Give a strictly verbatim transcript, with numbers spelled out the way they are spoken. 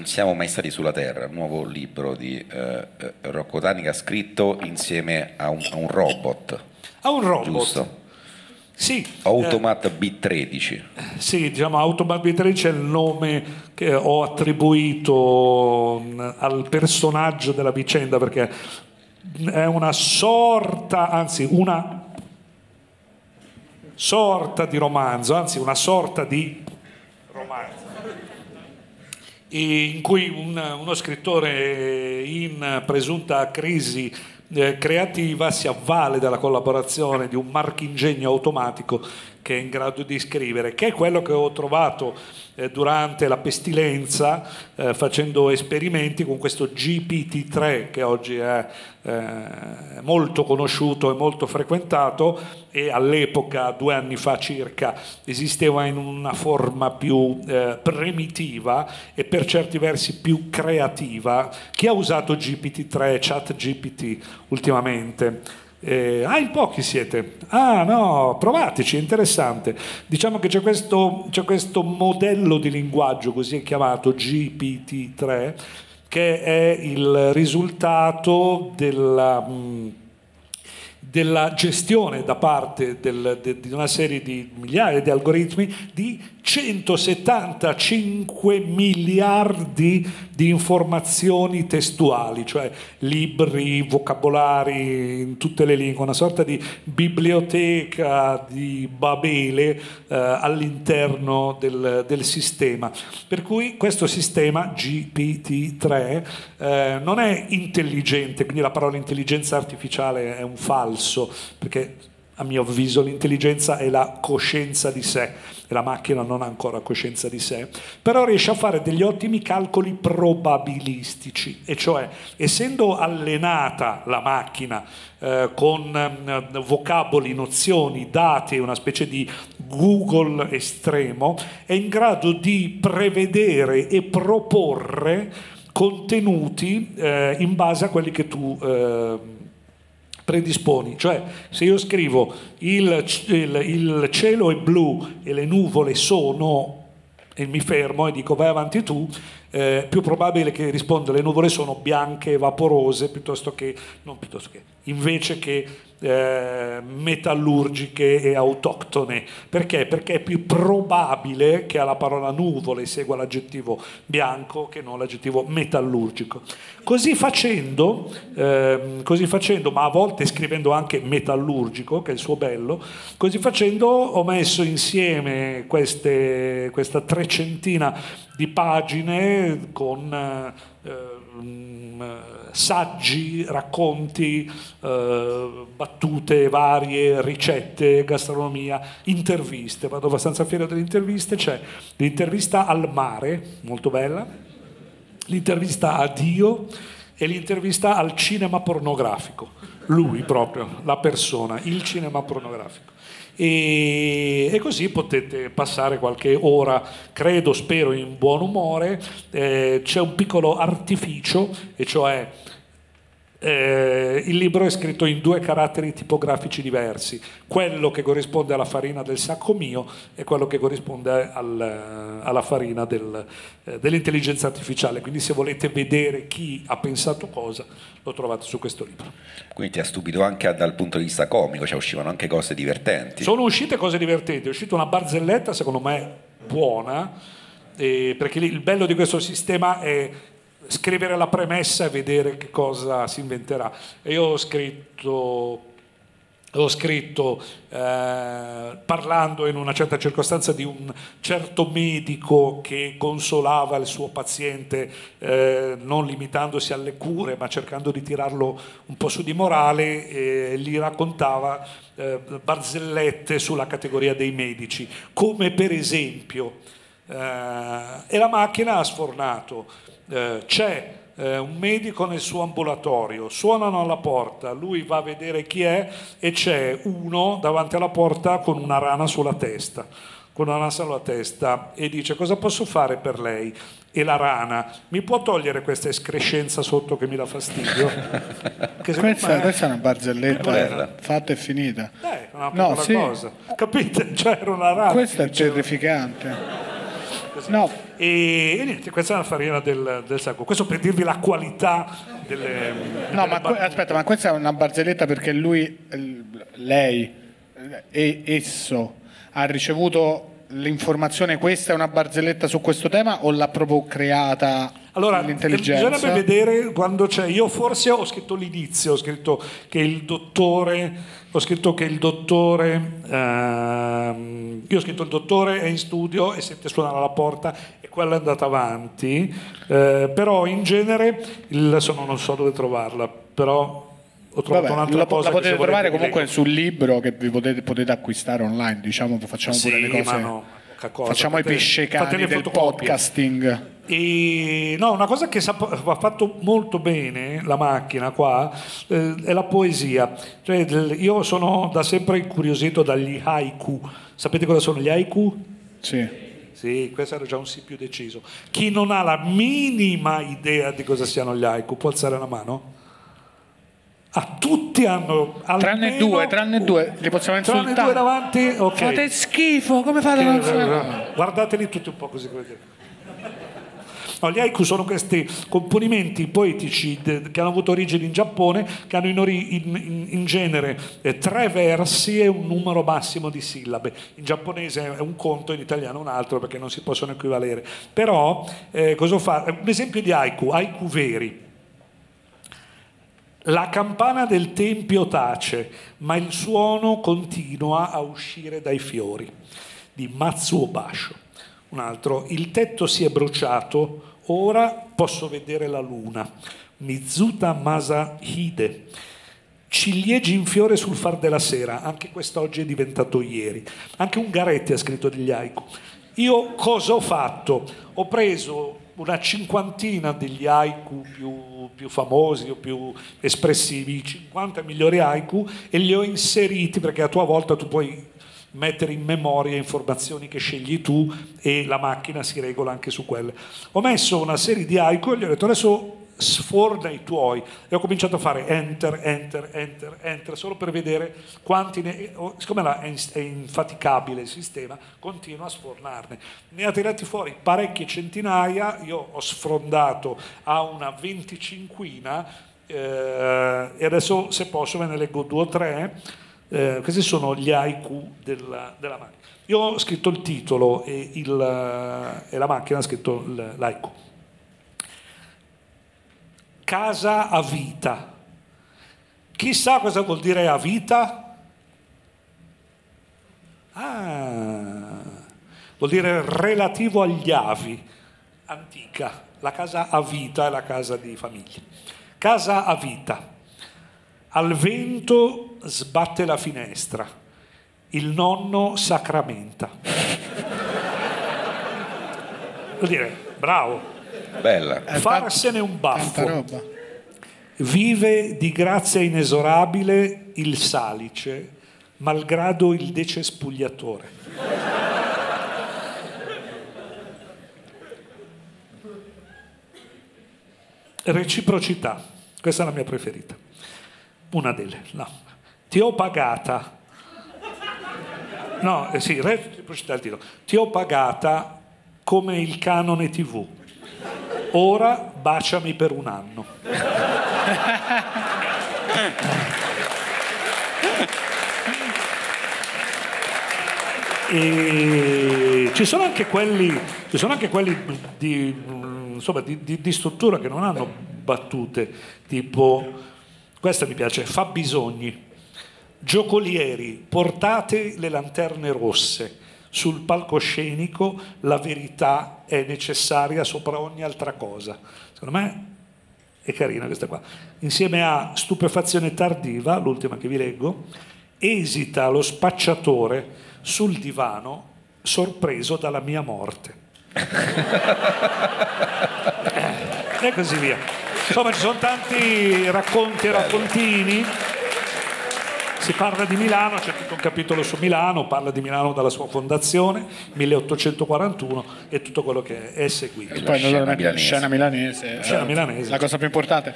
Non siamo mai stati sulla Terra, un nuovo libro di eh, Rocco Tanica scritto insieme a un, a un robot. A un robot. Giusto? Sì. Automat eh, B tredici. Sì, diciamo Automat B tredici è il nome che ho attribuito al personaggio della vicenda, perché è una sorta, anzi una sorta di romanzo, anzi una sorta di romanzo, in cui un, uno scrittore in presunta crisi eh, creativa si avvale della collaborazione di un marchingegno automatico che è in grado di scrivere, che è quello che ho trovato eh, durante la pestilenza eh, facendo esperimenti con questo G P T tre che oggi è eh, molto conosciuto e molto frequentato, e all'epoca, due anni fa circa, esisteva in una forma più eh, primitiva e per certi versi più creativa. Chi ha usato G P T tre, Chat G P T ultimamente? Eh, ah, in pochi siete. Ah no, provateci, è interessante. Diciamo che c'è questo, c'è questo modello di linguaggio, così è chiamato G P T tre, che è il risultato della... Mh, della gestione da parte del, de, di una serie di migliaia di algoritmi di centosettantacinque miliardi di informazioni testuali, cioè libri, vocabolari in tutte le lingue, una sorta di biblioteca di Babele eh, all'interno del, del sistema. Per cui questo sistema G P T tre eh, non è intelligente, quindi la parola intelligenza artificiale è un falso, perché a mio avviso l'intelligenza è la coscienza di sé e la macchina non ha ancora coscienza di sé, però riesce a fare degli ottimi calcoli probabilistici, e cioè essendo allenata la macchina eh, con eh, vocaboli, nozioni, dati, una specie di Google estremo, è in grado di prevedere e proporre contenuti eh, in base a quelli che tu eh, predisponi. Cioè, se io scrivo il, il, il cielo è blu e le nuvole sono, e mi fermo e dico vai avanti tu, eh, più probabile che risponda le nuvole sono bianche e vaporose piuttosto che, non piuttosto che, invece che eh, metallurgiche e autoctone. Perché? Perché è più probabile che alla parola nuvole segua l'aggettivo bianco che non l'aggettivo metallurgico. Così facendo, eh, così facendo, ma a volte scrivendo anche metallurgico, che è il suo bello, così facendo ho messo insieme queste, questa trecentina di pagine con eh, saggi, racconti, eh, battute varie, ricette, gastronomia, interviste. Vado abbastanza fiero delle interviste. C'è l'intervista al mare, molto bella, l'intervista a Dio e l'intervista al cinema pornografico. Lui proprio, la persona, il cinema pornografico. E, e così potete passare qualche ora, credo, spero, in buon umore. Eh, c'è un piccolo artificio, e cioè eh, il libro è scritto in due caratteri tipografici diversi, quello che corrisponde alla farina del sacco mio e quello che corrisponde al, alla farina del, eh, dell'intelligenza artificiale. Quindi se volete vedere chi ha pensato cosa, lo trovate su questo libro. Quindi ti ha stupito anche dal punto di vista comico, cioè uscivano anche cose divertenti. Sono uscite cose divertenti, è uscita una barzelletta secondo me buona, eh, perché il bello di questo sistema è scrivere la premessa e vedere che cosa si inventerà. E io ho scritto, ho scritto eh, parlando in una certa circostanza di un certo medico che consolava il suo paziente eh, non limitandosi alle cure ma cercando di tirarlo un po' su di morale, e gli raccontava eh, barzellette sulla categoria dei medici, come per esempio eh, e la macchina ha sfornato. Eh, c'è eh, un medico nel suo ambulatorio, suonano alla porta, lui va a vedere chi è e c'è uno davanti alla porta con una rana sulla testa, con una rana sulla testa, e dice: cosa posso fare per lei? E la rana: mi può togliere questa escrescenza sotto che mi dà fastidio? Che questa, me... questa è una barzelletta eh, fatta e finita. Dai, una no, piccola sì. cosa, capite? Cioè era una rana. Questa è terrificante. così. No. E, e niente, questa è la farina del, del sacco. Questo per dirvi la qualità delle. No, delle ma que- aspetta, ma questa è una barzelletta perché lui, eh, lei, eh, e esso ha ricevuto l'informazione, questa è una barzelletta su questo tema o l'ha proprio creata Allora, l'intelligenza? bisognerebbe vedere quando c'è. Io forse ho scritto l'inizio, ho scritto che il dottore, ho scritto che il dottore, ehm, io ho scritto il dottore è in studio e sente suonare alla porta e quella è andata avanti, eh, però in genere, il, adesso non so dove trovarla, però ho trovato Vabbè, un'altra la, cosa la che potete se volete trovare vi comunque leggo. sul libro che vi potete, potete acquistare online, diciamo, facciamo pure Sì, le cose, ma no, poca cosa. facciamo Fate- i pesce fate cani le del fotocopie. podcasting. E no, una cosa che sap- ha fatto molto bene la macchina qua eh, è la poesia. Cioè, del- io sono da sempre incuriosito dagli haiku. Sapete cosa sono gli haiku? Sì. Sì, questo era già un sì più deciso. Chi non ha la minima idea di cosa siano gli haiku può alzare la mano? Ah, tutti hanno Tranne almeno due, tranne due, li possiamo tranne insultare. due davanti, ok. Fate schifo, come fate a non Che- guardateli tutti un po' così. così. No, gli haiku sono questi componimenti poetici de- che hanno avuto origini in Giappone, che hanno in, ori- in- in- in genere eh, tre versi e un numero massimo di sillabe. In giapponese è un conto, in italiano un altro, perché non si possono equivalere. Però, eh, cosa fa? Un esempio di haiku, haiku veri. La campana del tempio tace, ma il suono continua a uscire dai fiori, di Matsuo Basho. Un altro, il tetto si è bruciato, ora posso vedere la luna, Mizuta Masahide. Ciliegi in fiore sul far della sera, anche quest'oggi è diventato ieri. Anche Ungaretti ha scritto degli haiku. Io cosa ho fatto? Ho preso una cinquantina degli haiku più, più famosi o più espressivi, cinquanta migliori haiku, e li ho inseriti, perché a tua volta tu puoi mettere in memoria informazioni che scegli tu e la macchina si regola anche su quelle. Ho messo una serie di haiku e gli ho detto adesso sforna i tuoi, e ho cominciato a fare enter, enter, enter, enter, solo per vedere quanti ne... siccome è infaticabile il sistema, continua a sfornarne. Ne ha tirati fuori parecchie centinaia, io ho sfrondato a una venticinquina eh, e adesso se posso ve ne leggo due o tre. Eh, questi sono gli haiku della, della macchina. Io ho scritto il titolo e, il, e la macchina ha scritto il, l'haiku. Casa a vita. Chissà cosa vuol dire a vita? Ah, vuol dire relativo agli avi, antica. La casa a vita è la casa di famiglia. Casa a vita. Al vento sbatte la finestra, il nonno sacramenta. Vuol dire, bravo. Bella. Farsene un Tanta baffo. roba. Vive di grazia inesorabile il salice, malgrado il decespugliatore. Reciprocità, questa è la mia preferita. Una delle, no. Ti ho pagata. No, eh sì, reciprocità è il titolo. Ti ho pagata come il canone tivù. Ora baciami per un anno. E ci sono anche quelli, ci sono anche quelli di, insomma, di, di, di struttura che non hanno battute, tipo, questa mi piace, fabbisogni. Giocolieri, portate le lanterne rosse. Sul palcoscenico la verità è necessaria sopra ogni altra cosa. Secondo me è carina questa qua. Insieme a stupefazione tardiva, l'ultima che vi leggo, esita lo spacciatore sul divano sorpreso dalla mia morte. E così via. Insomma, ci sono tanti racconti e raccontini. Si parla di Milano, c'è tutto un capitolo su Milano, parla di Milano dalla sua fondazione, milleottocentoquarantuno, e tutto quello che è seguito. E poi scena naturalmente milanese. scena milanese, Scena eh, milanese. la cosa più importante.